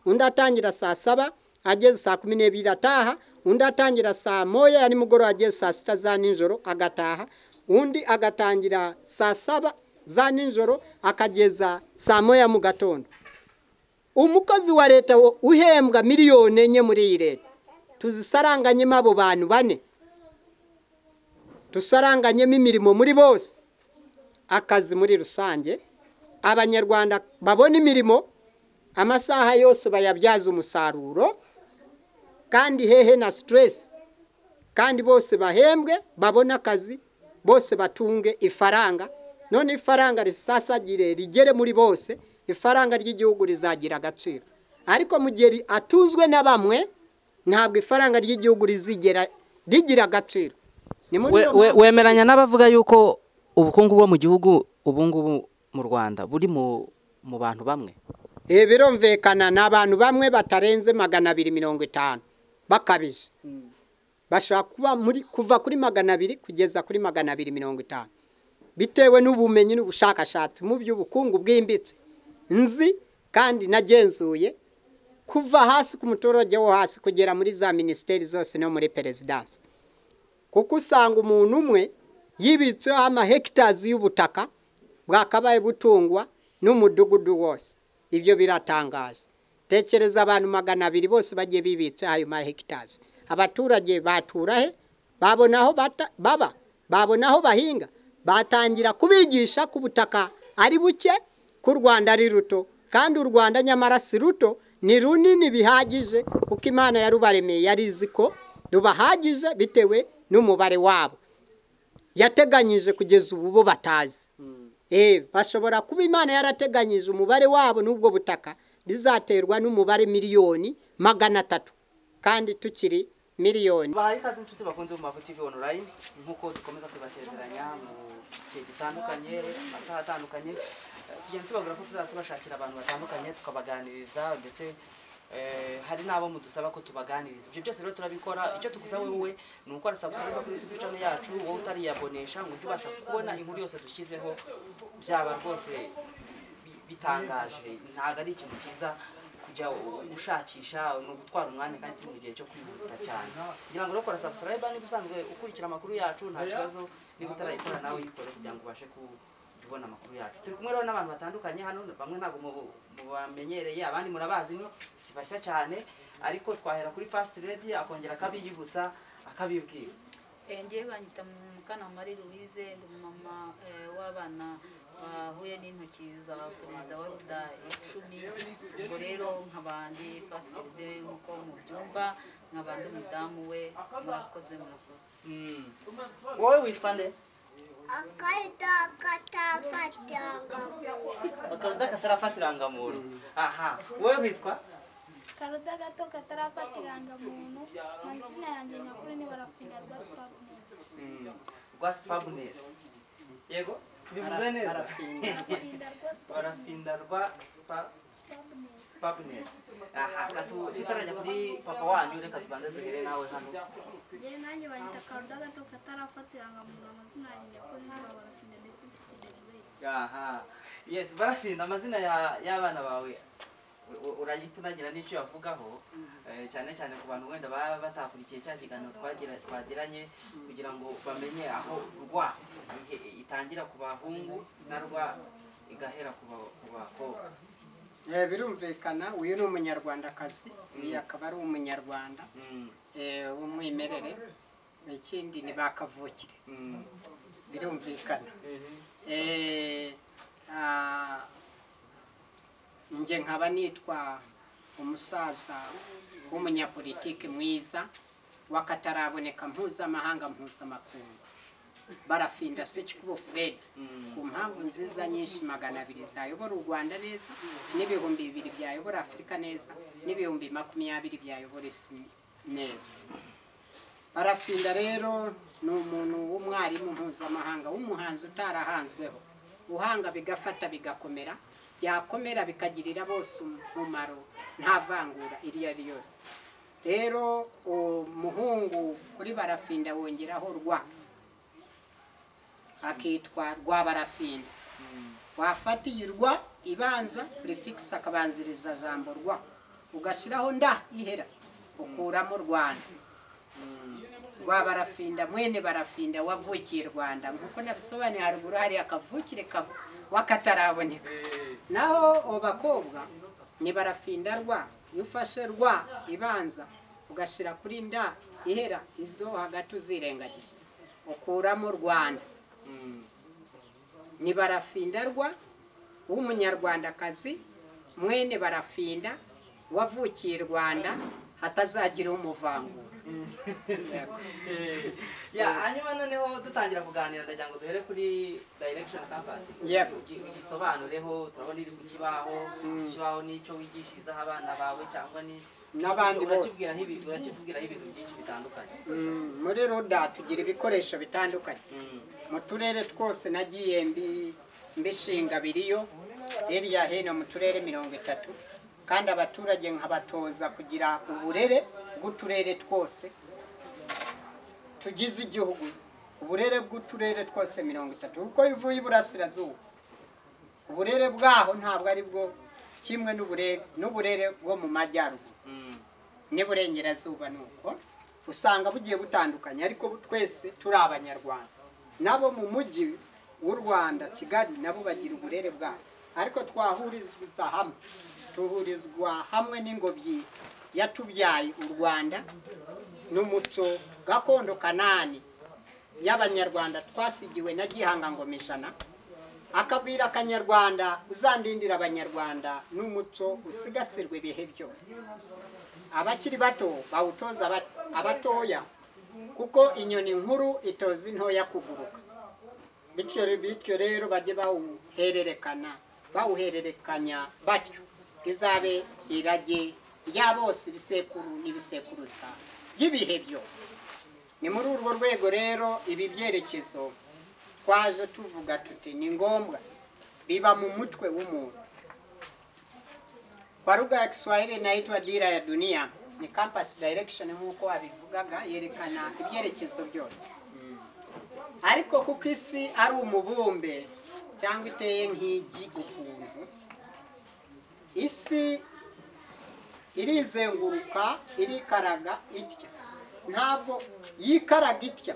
undi atangira saa 7 ageze saa 12 ataha, undi atangira saa 1 ya nimugoroba ageze saa 6 za nijoro agataha, undi agatangira saa 7 za nijoro akageza saa 1 mu gatondo. Umukozi wa leta uhembwa miliyoni enye muri iyi leta tuzisaranganyemo abo bantu bane, tusaranganyemo imirimo muri bose, akazi muri rusange, abanyarwanda babona imirimo amasaha yose bayabyaza umusaruro kandi hehe na stress, kandi bose bahembwe babona akazi, bose batunge ifaranga, none ifaranga risasagire rigere muri bose, ifaranga ry'igihugu rizagira agaciro. Ariko mu gihe atunzwe na bamwe ntabwo ifaranga ry'igihugu rizigera rigira agaciro. Wemeranya n'abavuga yuko ubukungu bwo mu gihugu ubungubu mu Rwanda buri mu bantu bamwe? Birumvikana n'abantu bamwe batarenze 250 bakabije. Bashaka kuva kuri 200 kugeza kuri 250 bitewe n'ubumenyi n'ubushakashatsi mu by'ubukungu bwimbitse nzi kandi nagenzuye kuva hasi ku muturage wo hasi kugera muri za ministeri zose no muri perezidansi. Kuko usanga umuntu umwe yibitseho amahegitari y'ubutaka bwakabaye butungwa n'umudugudu wose. Ibyo biratangaje. Tekereza abantu 200 bose bagiye bibitse ayo mahegitari. Abaturage batura he? Babonaho baba, babonaho bahinga, batangira kubigisha ku butaka ari buke, ku Rwanda ari ruto, kandi u Rwanda nyamara si ruto, ni runini bihagije kuko Imana yarubaremeye yarizi ko rubahagije bitewe n'umubare wabo yateganyije kugeza ubu bo batazi. Bashobora kuba Imana yarateganyije umubare wabo n'ubwo butaka bizaterwa n'umubare miliyoni 300 kandi tukiri miliyoni. Bahaye ikaze inshuti bakunze mu Mavu TV online, nkuko dukomeza kwibasezeranya mu gihe gitandukanye, amasaha atandukanye, tugenda tubabwira ko tuzatubashakira abantu batandukanye tukabaganiriza, ndetse hari nabo mudusaba ko tubaganiriza. Ibyo byose rero turabikora. Icyo tugusaba wowe ni uko subscribe kuri YouTube channel yacu, wowe utariyabonesha ngo ubasha kubona inkuru yose dushyizeho, byaba rwose bitangaje. Ntago ari ikintu cyiza kujya ushakisha no gutwara umwanya kandi turi mu gihe cyo kwihuta cyane. Ngira ngo rero subscribe niba usanzwe ukurikira amakuru yacu, nta kibazo, niba utarayikora nawe yikore kugira ngo ubashe kubona amakuru yacu. Turi kumwe rero n'abantu batandukanye hano, bamwe ntago mubamenyereye, abandi murabazi ni sibashya cyane, ariko twahera kuri First Lady akongera akabiyibutsa akabibwira. Ngiye banyita Mukanamari Louise, mama w'abana bahuye n'intoki za perezida wa Ruda 10. Ubwo rero nk'abandi First Lady nkuko mubyumva, nk'abandi umudamu we. Murakoze. Wowe witwa nde? Akaruda katarafatiranga muntu. Aha, wowe witwa? Karuda gato katarafatiranga muntu. Manzina yanjye nyakuri ni Barafinda Rwaspabness. Yego? Bivuze neza. Barafinda Rwaspabness. Aha, tutarajya kuri papa wanyu, reka tubanze tugere nawe hano. Je nanjye banyita Karuda gato katarafatiranga muntu. Amazina yanjye nyakuri ni Barafinda David. Aha. Yes, Barafinda, amazina y'abana bawe uragita unagira n'icyo yavugaho, cyane cyane ku bantu wenda baba batakurikiye cya kiganiro twagiranye, kugira ngo bamenye aho rwa itangira ku bahungu na rwa igahera ku bakobwa. Birumvikana uyu ni umunyarwandakazi, uyu akaba ari umunyarwanda w'umwimerere, ikindi ni bakavukire. Birumvikana. Nje nkaba nitwa umusaza w'umunyapolitike mwiza wakataraboneka mpuzamahanga mpuzamakungu, Barafinda Sekikubo Fred, ku mpamvu nziza nyinshi 200 zayobora u Rwanda neza, n'ibihumbi 2 byayobora Afurika neza, n'ibihumbi 20 byayobora isi neza. Barafinda rero ni umuntu w'umwarimu mpuzamahanga w'umuhanzi utarahanzweho, uhanga bigafata bigakomera, byakomera bikagirira bose umumaro, nta vangura iri ari yose. Rero umuhungu kuri Barafinda wongeraho rwa, akitwa Rwa Barafinda. Wafatirwa ibanza prefix akabanziriza jambo rwa, ugashyiraho nda ihera ukuramo Rwanda. Rwa Barafinda, mwene Barafinda wavukiye Rwanda, nkuko nabisobanuye haruguru hari akavukire wakataraboneka. Naho abakobwa ni Barafinda rwa, iyo ufashe rwa ibanza ugashyira kuri nda ihera, izo hagati uzirengagije ukuramo Rwanda. Ni Barafinda rwa w'umunyarwandakazi, mwene Barafinda wavukiye Rwanda, hatazagira umuvangura. hanyuma noneho dutangira kuganira ndagira ngo duhere kuri Direction Campus. Gisobanureho, turabona iri ku kibaho, ikibaho nicyo wigishirizaho abana bawe cyangwa ni n'abandi bose. Urakitubwiraho ibintu byinshi bitandukanye. Muri Roda tugira ibikoresho bitandukanye. Mu turere twose nagiye mbishinga biriyo, hirya hino mu turere 30, kandi abaturage nkabatoza kugira uburere bw'uturere twose tugize igihugu, uburere bw'uturere twose 30, kuko ivuye iburasirazuba uburere bwaho ntabwo ari bwo kimwe n'uburere bwo mu majyaruguru n'Iburengerazuba. Nuko usanga bugiye butandukanye, ariko twese turi Abanyarwanda. Nabo mu mujyi w'u Rwanda Kigali nabo bagira uburere bwabo, ariko twahurizwa hamwe, tuhurizwa hamwe n'ingobyi yatubyaye u Rwanda n'umuco gakondo kanani y'Abanyarwanda twasigiwe na Gihanga Ngoma Ijana, akabwira Akanyarwanda uzandindira Abanyarwanda n'umuco usigasirwe ibihe byose. Abakiri bato bawutoza abatoya, kuko inyoni nkuru itoza intoya kuguruka. Bityo rero bajye bawuhererekanya batyo, izabe irage rya bose, ibisekuru n'ibisekuruza by'ibihe byose. Ni muri urwo rwego rero ibi byerekezo twaje tuvuga tuti ni ngombwa biba mu mutwe w'umuntu. Kwa lugha ya Kiswahili inaitwa Dira ya Dunia, ni Campus Direction nk'uko abivugaga, yerekana ibyerekezo byose. Ariko kuko isi ari umubumbe cyangwa iteye nk'igi ukuntu, isi irizenguruka, irikaraga itya, ntabwo yikaraga itya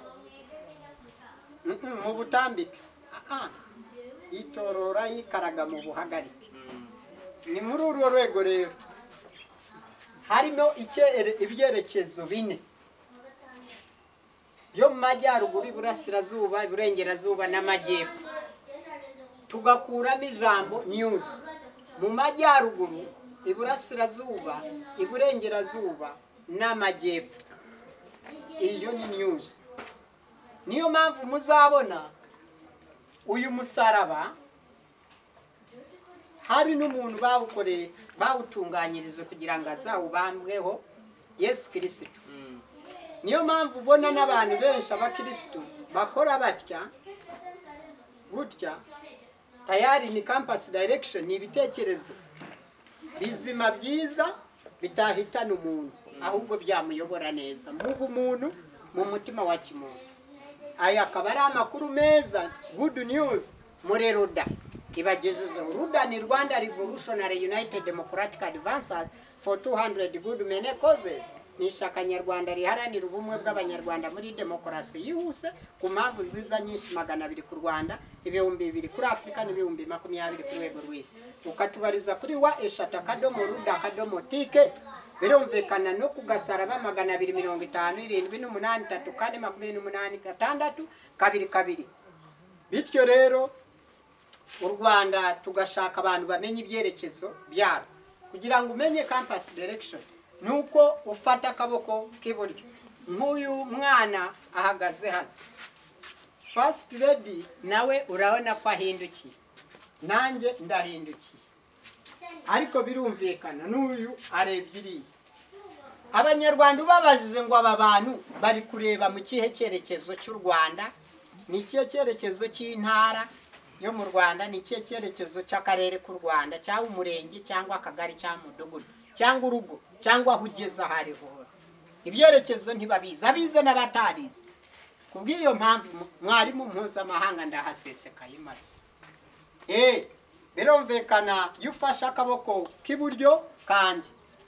mu butambike, yitorora yikaraga mu buhagarike. Ni muri urwo rwego rero harimo ibyerekezo 4 byo mu majyaruguru, iburasirazuba, iburengerazuba n'amajyepfo. Tugakuramo ijambo news. Mu majyaruguru, iburasirazuba, iburengerazuba n'amajyepfo, iyo ni news. Niyo mpamvu muzabona uyu musaraba hari n'umuntu bawutunganyiriza kugira ngo azawubambweho Yesu Kristo. Niyo mpamvu ubona n'abantu benshi abakristo bakora batya gutya. Tayari ni Campus Direction, ni ibitekerezo bizima byiza bitahitana umuntu, ahubwo byamuyobora neza mu bumuntu, mu mutima wa kimuntu. Aya akaba ari amakuru meza, good news muri Roda ibagejejeho. Roda ni Rwanda Revolutionary United Democratic Advances for 200 good many causes. Ni ishyaka nyarwanda riharanira ubumwe bw'Abanyarwanda muri demokarasi yihuse, ku mpamvu nziza nyinshi 200 ku Rwanda, 200 kuri Afurika, n'ibihumbi 20 ku rwego rw'isi. Ukatubariza kuri wa@roda.tk. Birumvikana no kugasaraba 250 78 kane 28 6 bityo rero u Rwanda tugashaka abantu bamenye ibyerekezo byaro. Kugira ngo umenye Campus Direction nuko ufata akaboko k'iburyo, nk'uyu mwana ahagaze hano, First Lady nawe urabona ko ahindukiye, nanjye ndahindukiye, ariko birumvikana n'uyu arebye iriya. Abanyarwanda ubabajije ngo aba bantu bari kureba mu kihe cyerekezo cy'u Rwanda, ni ikihe cyerekezo cy'intara yo mu Rwanda, ni ikihe cyerekezo cy'akarere k'u Rwanda, cyangwa umurenge, cyangwa akagari, cyangwa umudugudu, cyangwa urugo, cyangwa aho ugeze aho ari hose. Ibyerekezo ntibabizi, abize n'abatarize. Kubw'iyo mpamvu mwarimu mpuzamahanga ndahasesekaye maze. Birumvikana iyo ufashe akaboko k'iburyo kanjye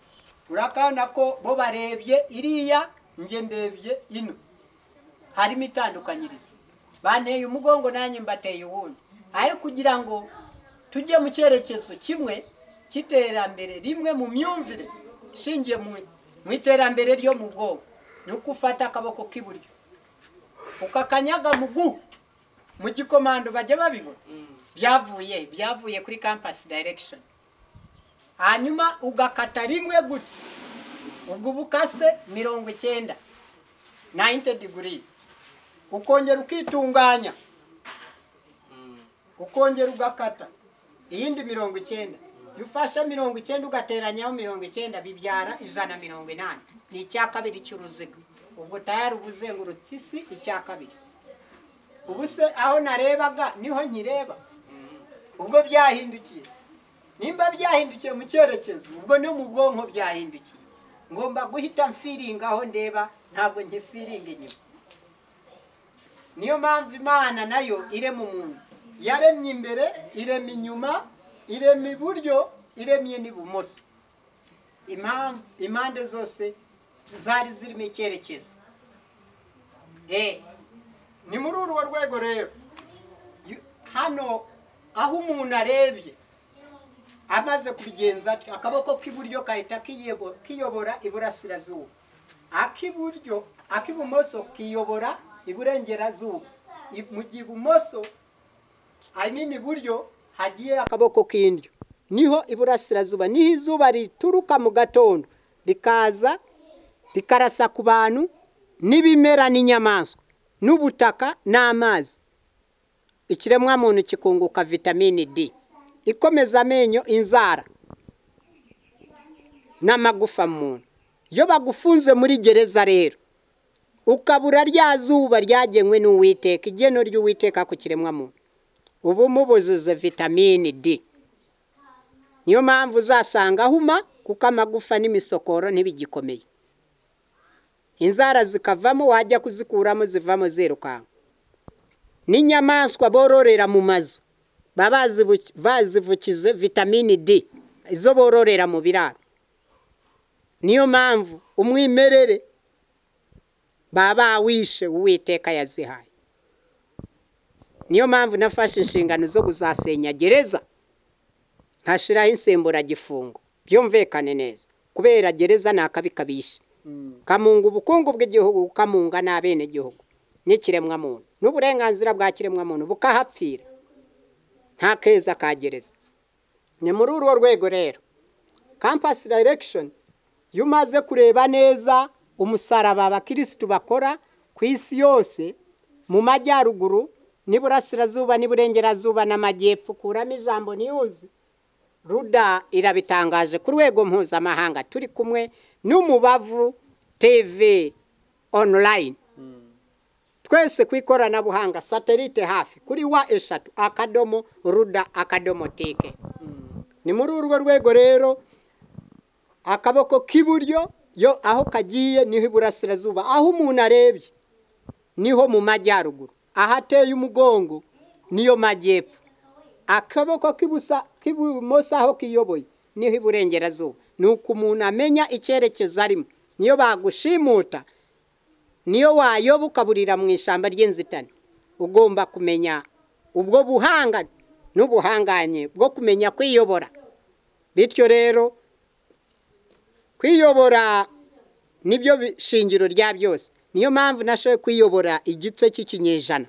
urakabona ko bo barebye iriya nje ndebye ino harimo itandukanyirizo banteye umugongo nanjye mbateye uwundi ariko kugira ngo tujye mu cyerekezo kimwe cy'iterambere rimwe mu myumvire ishingiye mu iterambere ryo mu bwonko ni uko ufata akaboko k'iburyo ukakanyaga mu gikomando bajya babibona byavuye kuri campus direction hanyuma ugakata rimwe gutya ubwo bukase 90 degrees ukongera ukitunganya ukongera ugakata iyindi 90 yufasha 90 ugateranyaho 90 bibyara 180 ni icya kabiri cy'uruziga ubwo tayari ubuzengurutse isi icya kabiri ubu se aho narebaga niho nkireba ubwo byahindukiye nimba byahindukiye mu cyerekezo ubwo no mu bwonko byahindukiye ngomba guhita mfiringa aho ndeba ntabwo nkifiringa inyuma niyo mpamvu Imana nayo irema umuntu yaremye imbere irema inyuma irema iburyo iremye n'ibumoso impande zose zari zirimo icyerekezo ni muri urwo rwego rero hano aho umuntu arebye amaze kubigenza akaboko k'iburyo kahita kiyobora iburasirazuba ak'ibumoso kiyobora iburengerazuba mu gihe ibumoso iburyo hagiye akaboko k'indyo niho iburasirazuba niho izuba rituruka mu gatondo rikaza rikarasa ku bantu n'ibimera n'inyamaswa n'ubutaka n'amazi ikiremwa muntu kikunguka vitamini D ikomeza amenyo inzara n'amagufa mu muntu iyo bagufunze muri gereza rero ukabura rya zuba ryagenwe n'Uwiteka igeno ry'Uwiteka ku kiremwa muntu ubu mubuzuze vitamini D niyo mpamvu uzasanga huma kuko amagufa n'imisokoro ntibigikomeye inzara zikavamo wajya kuzikuramo zivamo zirukanka n'inyamaswa bororera mu mazu bazivukize vitamini D izo bororera mu biraro niyo mpamvu umwimerere baba wishe Uwiteka yazihaye niyo mpamvu nafashe inshingano zo kuzasenya gereza nkashiraho insemburagifungo byumvikane neza kubera gereza nakabikabisha kamunga ubukungu bw'igihugu kamunga n'abene gihugu n'ikiremwa muntu n'uburenganzira bwa kiremwa muntu bukahapfira nta keza ka gereza ni muri urwo rwego rero campus direction yumaze kureba neza umusaraba abakirisitu bakora ku isi yose mu majyaruguru n'iburasirazuba n'iburengerazuba n'amajyepfo kuramo ijambo news Ruda irabitangaje ku rwego mpuzamahanga turi kumwe n'umubavu TV online twese ku ikoranabuhanga satellite hafi kuri wa3.ruda.tk ni muri urwo rwego rero akaboko k'iburyo yo aho kagiye niho iburasirazuba aho umuntu arebye niho mu majyaruguru ahateye umugongo niyo majyepfo akaboko k'ibumoso aho kiyoboye niho iburengerazuba nuko umuntu amenya icyerekezo arimo niyo bagushimuta niyo wayoba ukaburira mu ishyamba ry'inzitane ugomba kumenya ubwo buhanga n'ubuhanganye bwo kumenya kwiyobora bityo rero kwiyobora nibyo bishingiro rya byose niyo mpamvu nashoboye kwiyobora igice cy'ikinyejana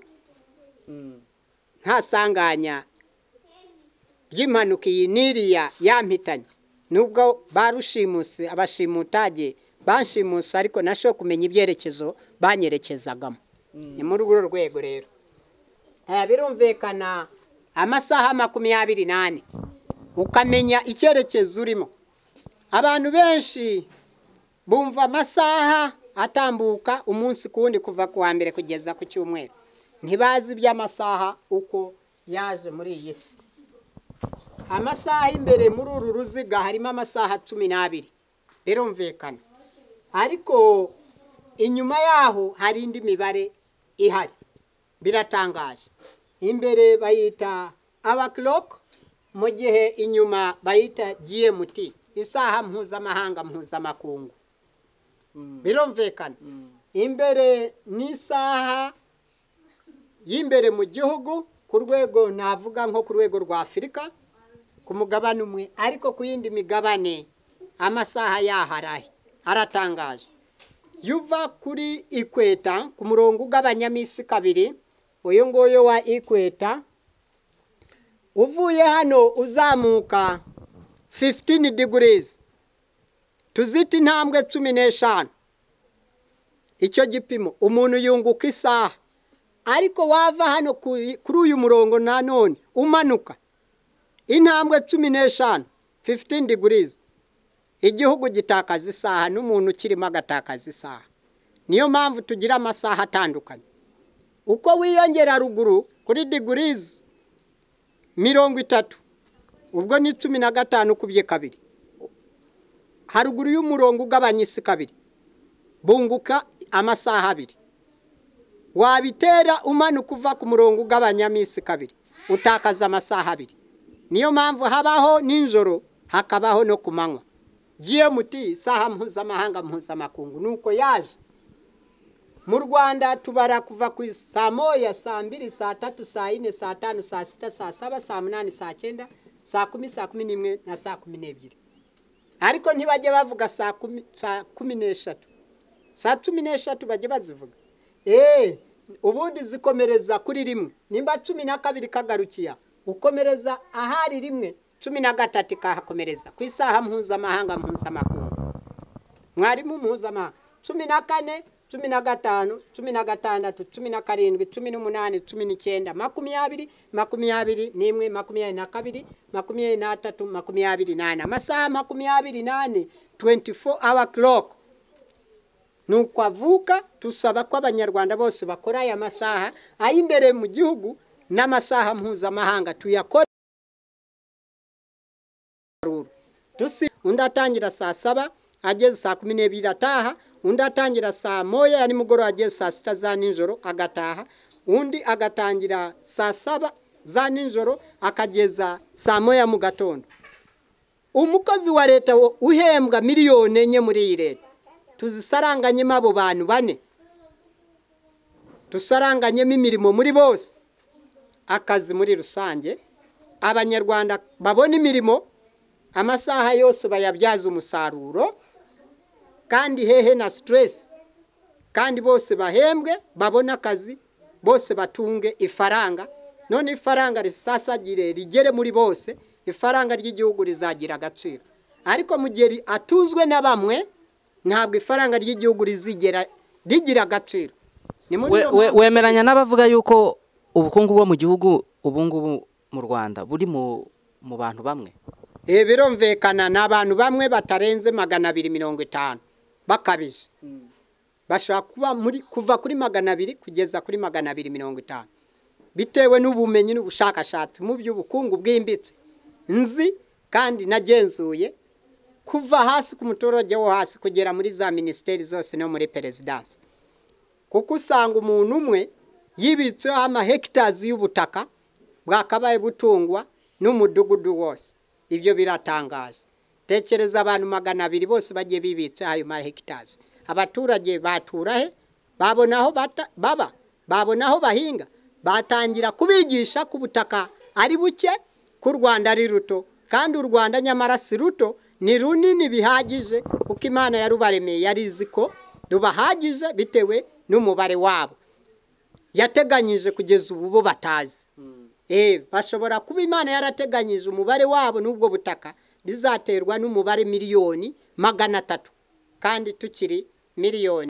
nta sanganya ry'impanuka iyi n'iriya yampitanye nubwo barushimuse abashimutage banshimuse ariko nashoboye kumenya ibyerekezo banyerekezagamo ni muri urwo rwego rero birumvikana amasaha 28 ukamenya icyerekezo urimo abantu benshi bumva amasaha atambuka umunsi kuwundi kuva ku wa mbere kugeza ku cyumweru ntibazi by'amasaha uko yaje muri iyi si amasaha imbere muri uru ruziga harimo amasaha 12 birumvikana ariko inyuma yaho hari indi mibare ihari biratangaje imbere bayita hour clock mu gihe inyuma bayita GMT isaha mpuzamahanga mpuzamakungu birumvikana imbere n'isaha y'imbere mu gihugu ku rwego navuga nko ku rwego rwa Afurika ku mugabane umwe ariko ku yindi migabane amasaha yaharahe aratangaje yuva kuri ikweta ku murongo ugabanyamisi kabiri uyu nguyu wa ikweta uvuye hano uzamuka 15 degrees tuzita intambwe 15 icyo gipimo umuntu yunguka isaha ariko wava hano kuri uyu murongo nanone umanuka intambwe 15 15 degrees igihugu gitakaza isaha n'umuntu kirimo agatakaza isaha niyo mpamvu tugira amasaha atandukanye uko wiyongera ruguru kuri degrees 30 ubwo ni 15 kubye kabiri haruguru y'umurongo ugabanya isi kabiri bunguka amasaha abiri wabitera umanuka uva ku murongo ugabanya misi kabiri utakaza amasaha abiri niyo mpamvu habaho ninjoro hakabaho no kumanywa GMT saha mpuzamahanga mpuzamakungu nuko yaje mu Rwanda tubara kuva ku saa moya saa 2 saa 3 saa 4 saa 5 saa 6 saa 7 saa 8 saa 9 saa 10 saa 11 na saa 12 ariko ntibajye bavuga saa 13 saa 13 bajye bazivuga ubundi zikomereza kuri rimwe nimba 12 kagarukiya ukomereza ahari rimwe 13 kahakomereza ku isaha mpuzamahanga mpuzamakungu mwarimu mpuzamahanga 14 15 16 17 18 19 20 21 23 amasaha 28 24 hour clock nuko avuka tusaba ko abanyarwanda bose bakora aya masaha ayimbere mu gihugu n'amasaha mpuzamahanga tuyakora undi atangira saa 7 ageze saa 12 ataha undi atangira saa moya ya nimugoroba ageze saa 6 za nijoro agataha undi agatangira saa 7 za nijoro akageza saa moya mu gatondo umukozi wa leta uhembwa miliyoni enye muri iyi leta tuzisaranganyemo abo bantu bane tusaranganyemo imirimo muri bose akazi muri rusange abanyarwanda babona imirimo amasaha yose bayabyaza umusaruro kandi hehe na stress kandi bose bahembwe babona akazi bose batunge ifaranga none ifaranga risasagire rigere muri bose ifaranga ry'igihugu rizagira agaciro ariko mu gihe atunzwe na bamwe ntabwo ifaranga ry'igihugu rizigera rigira agaciro wemeranya n'abavuga yuko ubukungu bwo mu gihugu ubungubu mu Rwanda buri mu bantu bamwe birumvikana n'abantu bamwe batarenze 250 bakabije bashaka kuba kuva kuri 200 kugeza kuri 250 bitewe n'ubumenyi n'ubushakashatsi mu by'ubukungu bwimbitse nzi kandi nagenzuye kuva hasi ku muturage wo hasi kugera muri za ministeri zose no muri perezidansi kuko usanga umuntu umwe yibitseho amahegitari y'ubutaka bwakabaye butungwa n'umudugudu wose ibyo biratangaje tekereza abantu 200 bose bagiye bibitse ayo mahegitari abaturage baturahe babonaho baba babonaho bahinga batangira kubigisha ku butaka ari buke ku Rwanda ari ruto kandi u Rwanda nyamara si ruto ni runini bihagije kuko Imana yarubaremeye yarizi ko rubahagije bitewe n'umubare wabo yateganyije kugeza ubu bo batazi bashobora kuba Imana yarateganyije umubare wabo n'ubwo butaka bizaterwa n'umubare miliyoni 300 kandi tukiri miliyoni